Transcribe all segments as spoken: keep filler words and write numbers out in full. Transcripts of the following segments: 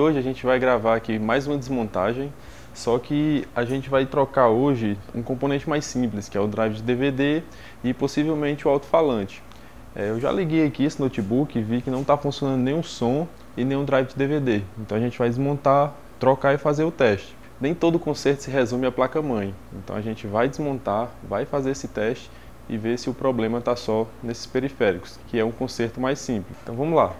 hoje a gente vai gravar aqui mais uma desmontagem, só que a gente vai trocar hoje um componente mais simples, que é o drive de D V D e possivelmente o alto-falante. É, eu já liguei aqui esse notebook e vi que não está funcionando nenhum som e nenhum drive de D V D. Então a gente vai desmontar, trocar e fazer o teste. Nem todo conserto se resume à placa-mãe. Então a gente vai desmontar, vai fazer esse teste e ver se o problema está só nesses periféricos, que é um conserto mais simples. Então vamos lá.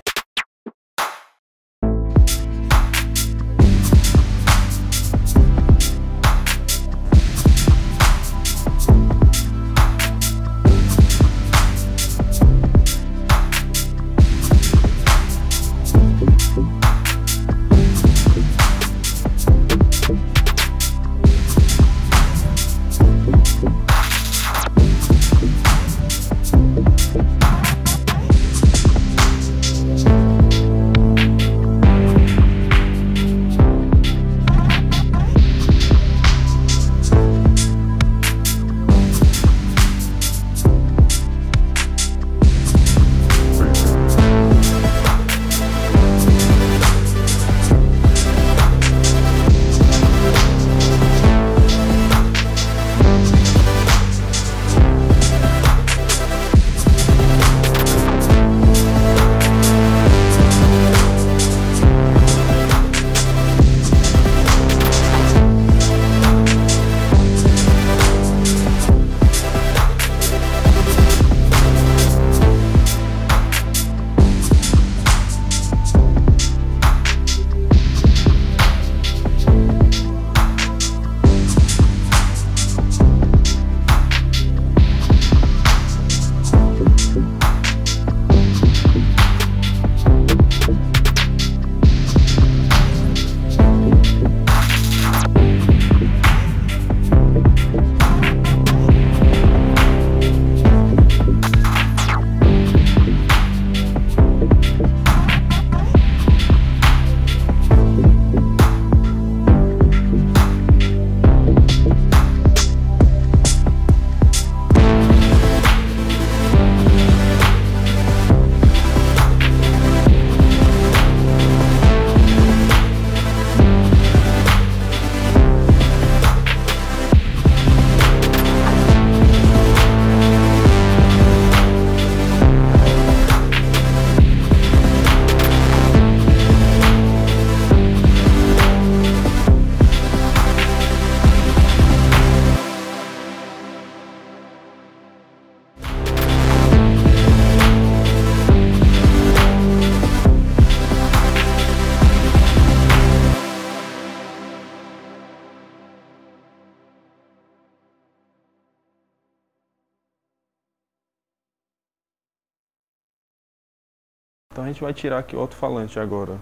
Então a gente vai tirar aqui o alto-falante agora.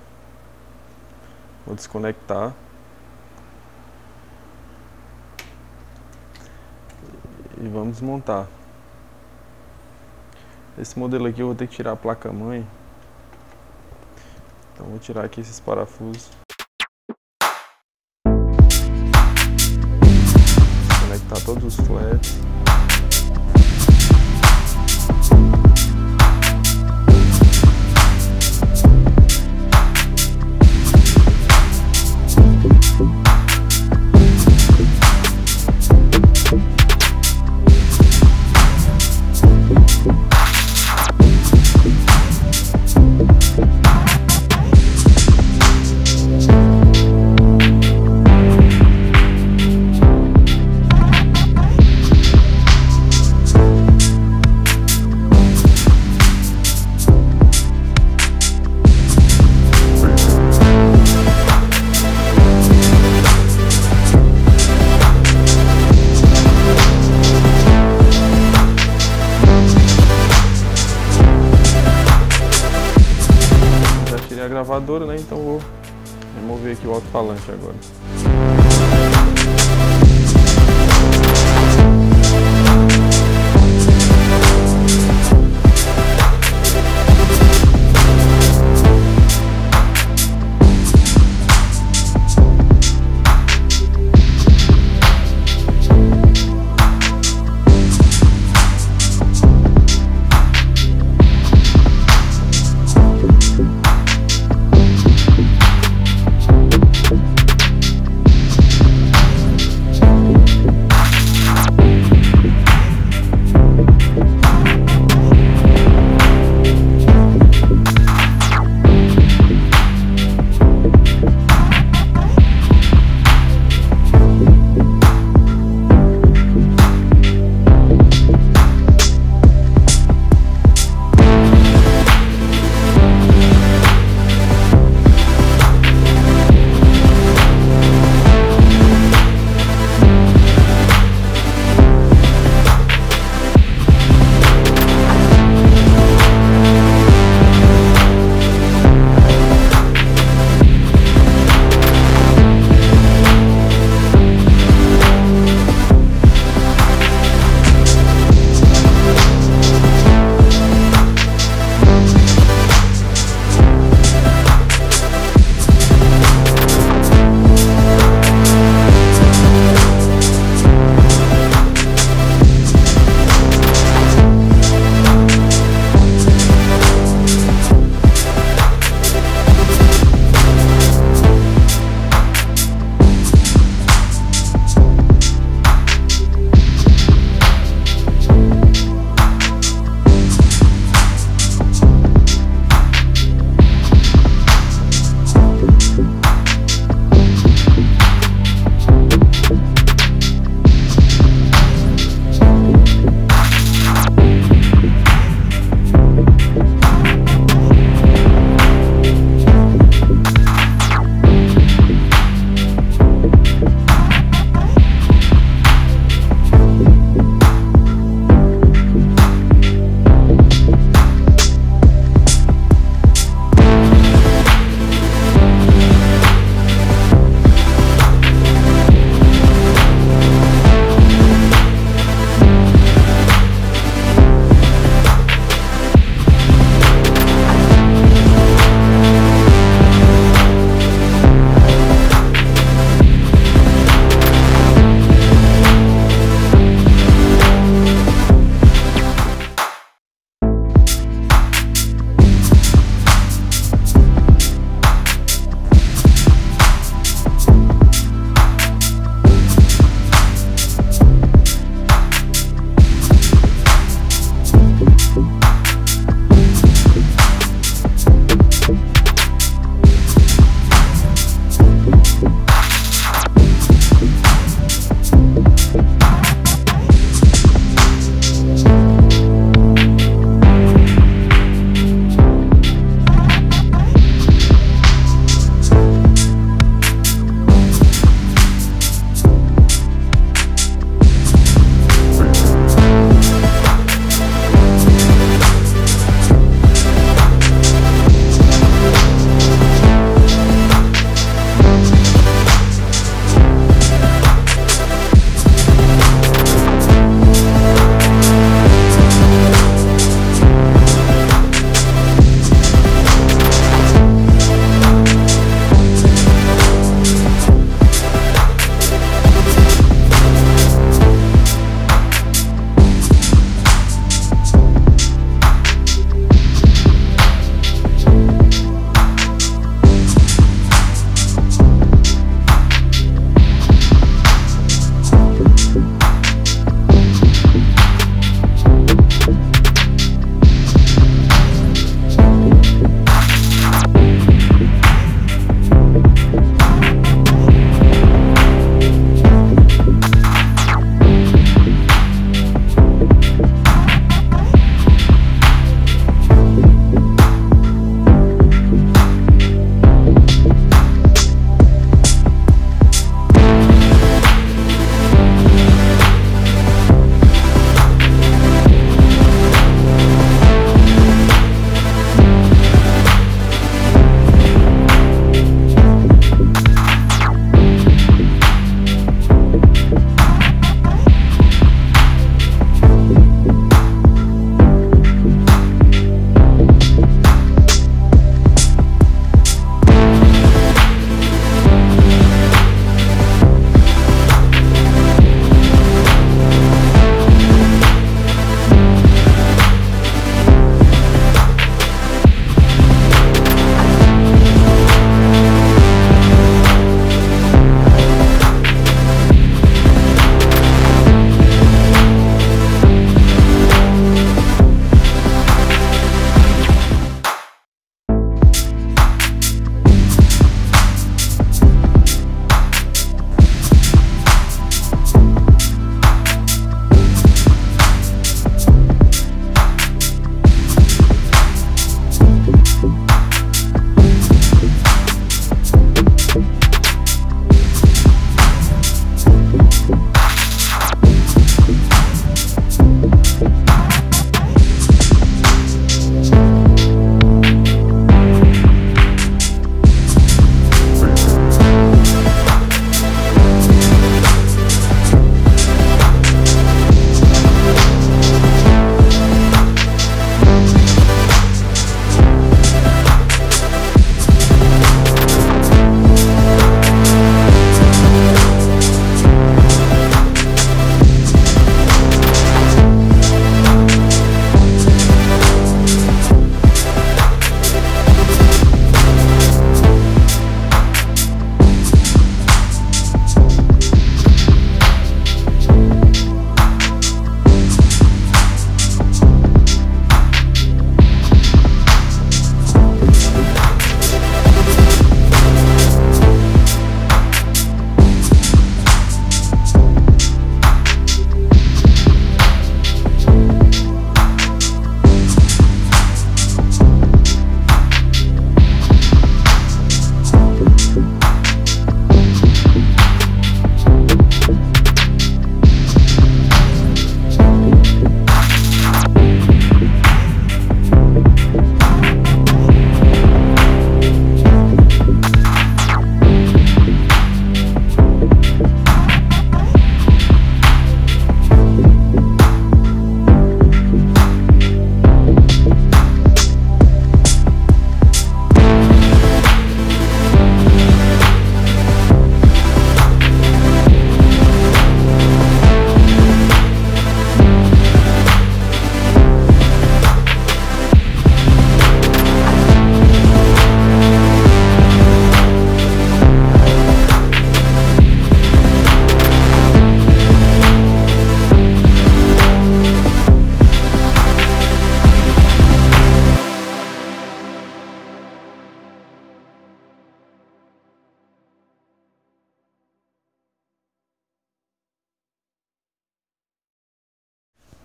Vou desconectar. E vamos desmontar. Esse modelo aqui eu vou ter que tirar a placa-mãe. Então vou tirar aqui esses parafusos. Desconectar todos os flats. A gravadora, né? Então vou remover aqui o alto-falante agora.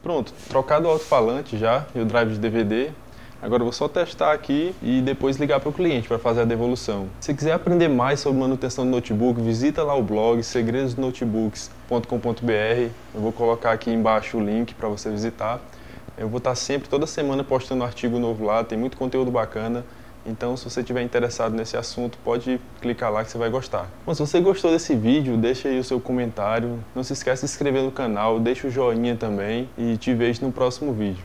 Pronto, trocado o alto-falante já e o drive de D V D. Agora eu vou só testar aqui e depois ligar para o cliente para fazer a devolução. Se quiser aprender mais sobre manutenção do notebook, visita lá o blog segredos notebooks ponto com ponto br. Eu vou colocar aqui embaixo o link para você visitar. Eu vou estar sempre, toda semana, postando um artigo novo lá, tem muito conteúdo bacana. Então, se você estiver interessado nesse assunto, pode clicar lá que você vai gostar. Bom, se você gostou desse vídeo, deixa aí o seu comentário. Não se esqueça de se inscrever no canal, deixa o joinha também e te vejo no próximo vídeo.